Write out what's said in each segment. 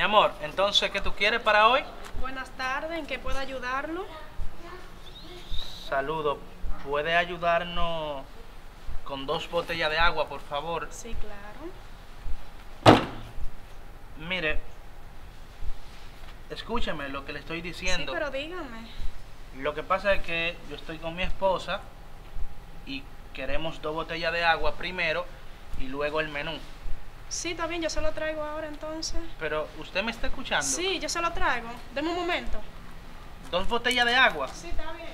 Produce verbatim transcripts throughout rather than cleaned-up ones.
amor, entonces, ¿qué tú quieres para hoy? Buenas tardes, ¿en qué puedo ayudarlo? Saludo. ¿Puede ayudarnos con dos botellas de agua, por favor? Sí, claro. Mire, escúcheme lo que le estoy diciendo. Sí, pero dígame. Lo que pasa es que yo estoy con mi esposa y queremos dos botellas de agua primero y luego el menú. Sí, está bien, yo se lo traigo ahora entonces. Pero, ¿usted me está escuchando? Sí, yo se lo traigo. Deme un momento. ¿Dos botellas de agua? Sí, está bien.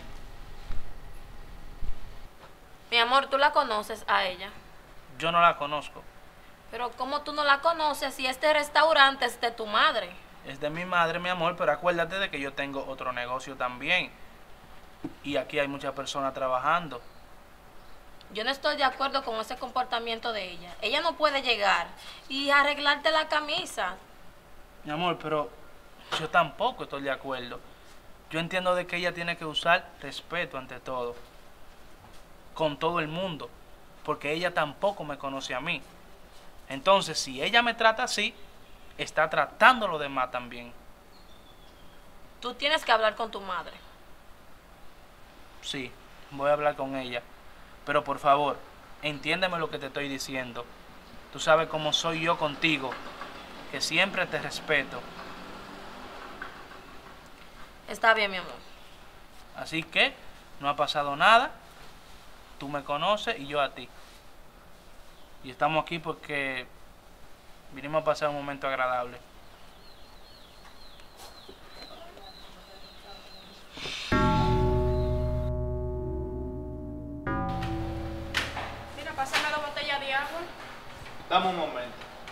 Mi amor, ¿tú la conoces a ella? Yo no la conozco. Pero ¿cómo tú no la conoces si este restaurante es de tu madre? Es de mi madre, mi amor, pero acuérdate de que yo tengo otro negocio también. Y aquí hay muchas personas trabajando. Yo no estoy de acuerdo con ese comportamiento de ella. Ella no puede llegar y arreglarte la camisa. Mi amor, pero yo tampoco estoy de acuerdo. Yo entiendo de que ella tiene que usar respeto ante todo. Con todo el mundo. Porque ella tampoco me conoce a mí. Entonces, si ella me trata así, está tratando a los demás también. Tú tienes que hablar con tu madre. Sí, voy a hablar con ella. Pero por favor, entiéndeme lo que te estoy diciendo. Tú sabes cómo soy yo contigo, que siempre te respeto. Está bien, mi amor. Así que no ha pasado nada. Tú me conoces y yo a ti. Y estamos aquí porque vinimos a pasar un momento agradable. Mira, pásame dos botellas de agua. Dame un momento.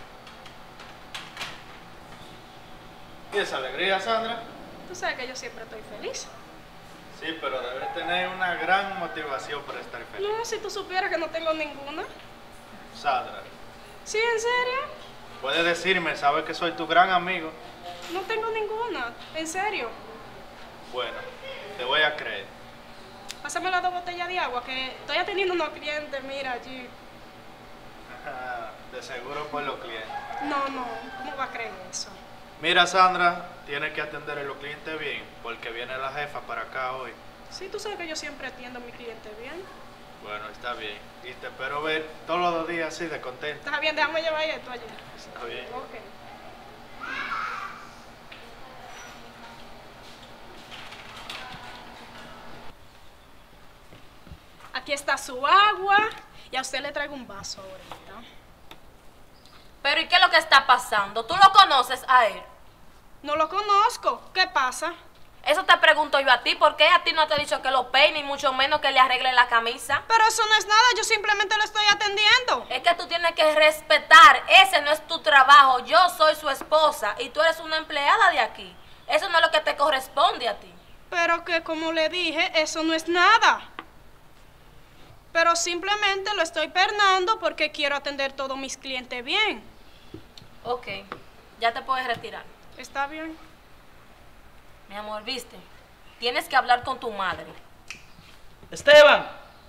¿Y esa alegría, Sandra? Tú sabes que yo siempre estoy feliz. Sí, pero debes tener una gran motivación para estar feliz. No, si tú supieras que no tengo ninguna. Sandra, Sí, en serio. puedes decirme, sabes que soy tu gran amigo. No tengo ninguna. En serio. Bueno, te voy a creer. Pásame las dos botellas de agua, que estoy atendiendo unos clientes, mira, allí. De seguro por los clientes. No, no, ¿cómo va a creer eso? Mira, Sandra, tienes que atender a los clientes bien, porque viene la jefa para acá hoy. Sí, tú sabes que yo siempre atiendo a mi cliente bien. Bueno, está bien. Y te espero ver todos los días así de contento. Está bien, déjame llevar esto allí. Está bien. Ok. Aquí está su agua y a usted le traigo un vaso ahorita. Pero ¿y qué es lo que está pasando? ¿Tú lo conoces a él? No lo conozco. ¿Qué pasa? Eso te pregunto yo a ti. ¿Por qué a ti no te he dicho que lo peine y mucho menos que le arregle la camisa? Pero eso no es nada, yo simplemente lo estoy atendiendo. Es que tú tienes que respetar. Ese no es tu trabajo. Yo soy su esposa y tú eres una empleada de aquí. Eso no es lo que te corresponde a ti. Pero que como le dije, eso no es nada. Pero simplemente lo estoy pernando porque quiero atender a todos mis clientes bien. Ok, ya te puedes retirar. ¿Está bien? Mi amor, ¿viste? Tienes que hablar con tu madre. Esteban.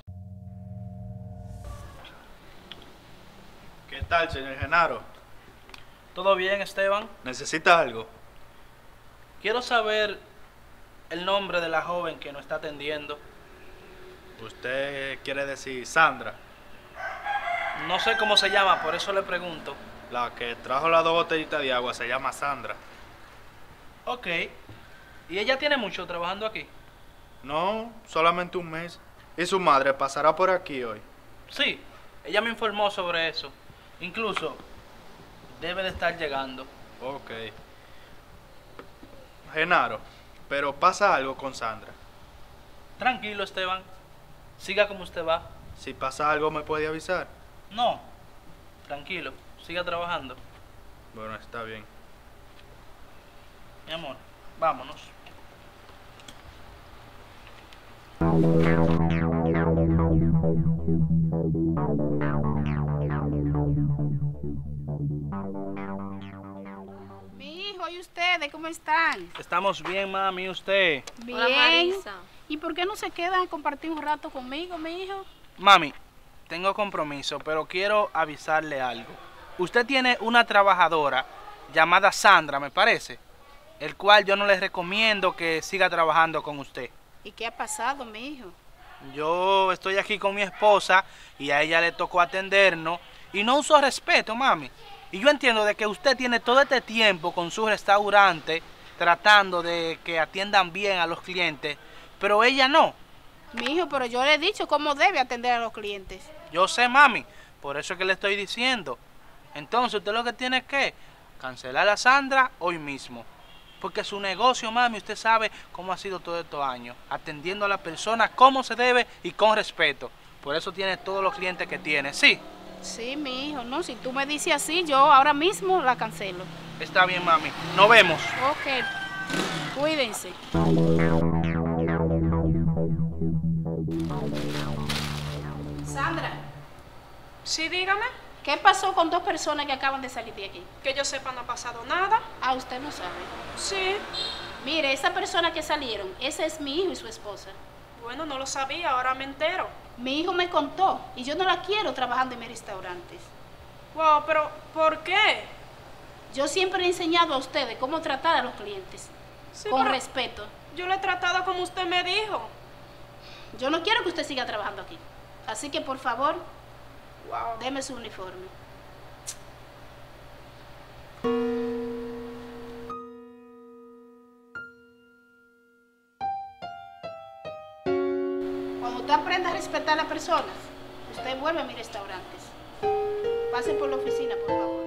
¿Qué tal, señor Genaro? ¿Todo bien, Esteban? ¿Necesita algo? Quiero saber el nombre de la joven que nos está atendiendo. Usted quiere decir Sandra, No sé cómo se llama, por eso le pregunto. la que trajo las dos botellitas de agua, se llama Sandra. Ok. ¿Y ella tiene mucho trabajando aquí? No, solamente un mes. Y su madre pasará por aquí hoy. Sí, ella me informó sobre eso. Incluso, debe de estar llegando. Ok. Genaro, pero pasa algo con Sandra. Tranquilo, Esteban. Siga como usted va. Si pasa algo, ¿me puede avisar? No, tranquilo. Siga trabajando. Bueno, está bien. Mi amor, vámonos. Mi hijo y ustedes, ¿cómo están? Estamos bien, mami, ¿y usted? Bien. Hola, Marisa. ¿Y por qué no se quedan a compartir un rato conmigo, mi hijo? Mami, tengo compromiso, pero quiero avisarle algo. Usted tiene una trabajadora llamada Sandra, me parece, el cual yo no les recomiendo que siga trabajando con usted. ¿Y qué ha pasado, mi hijo? Yo estoy aquí con mi esposa y a ella le tocó atendernos y no usó respeto, mami. Y yo entiendo de que usted tiene todo este tiempo con su restaurante tratando de que atiendan bien a los clientes, pero ella no. Mi hijo, pero yo le he dicho cómo debe atender a los clientes. Yo sé, mami, por eso es que le estoy diciendo. Entonces usted lo que tiene es que cancelar a Sandra hoy mismo. Porque su negocio, mami, usted sabe cómo ha sido todos estos años, atendiendo a las personas como se debe y con respeto. Por eso tiene todos los clientes que tiene, ¿sí? Sí, mi hijo, no, si tú me dices así, yo ahora mismo la cancelo. Está bien, mami. Nos vemos. Ok, cuídense. Sandra, Sí, dígame. ¿qué pasó con dos personas que acaban de salir de aquí? Que yo sepa, no ha pasado nada. Ah, usted no sabe. Sí. Mire, esa persona que salieron, ese es mi hijo y su esposa. Bueno, no lo sabía, ahora me entero. Mi hijo me contó y yo no la quiero trabajando en mis restaurantes. Wow, pero ¿por qué? Yo siempre he enseñado a ustedes cómo tratar a los clientes, Sí, con pero respeto. yo lo he tratado como usted me dijo. Yo no quiero que usted siga trabajando aquí. Así que, por favor, Wow. deme su uniforme. Cuando usted aprenda a respetar a las personas, usted vuelve a mis restaurantes. Pase por la oficina, por favor.